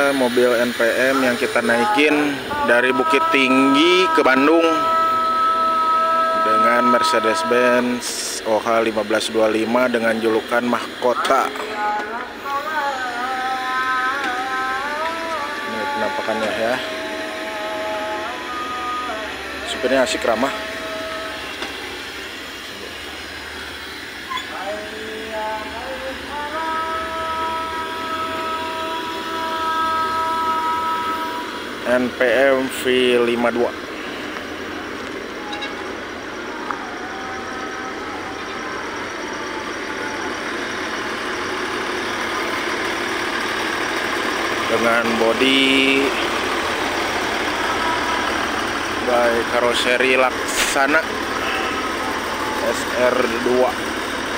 mobil NPM yang kita naikin dari Bukit Tinggi ke Bandung dengan Mercedes-Benz OH 1525 dengan julukan mahkota. Ini penampakannya ya. Supirnya asik, ramah. NPM V52 dengan bodi by karoseri Laksana SR2.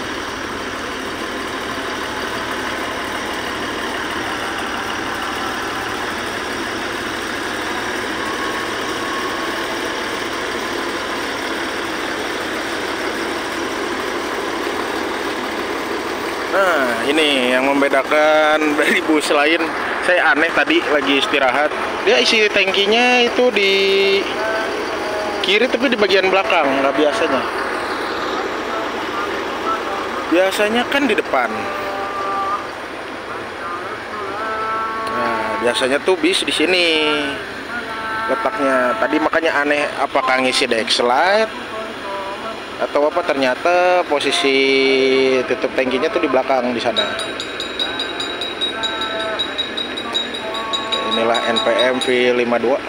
Nah, ini yang membedakan dari bus lain. Saya aneh tadi lagi istirahat. Dia isi tangkinya itu di kiri tapi di bagian belakang, nggak biasanya. Biasanya kan di depan. Nah, biasanya tuh bis di sini letaknya. Tadi makanya aneh, apakah ngisi Dexlite atau apa, ternyata posisi tutup tangkinya tuh di belakang di sana. Inilah NPM V52.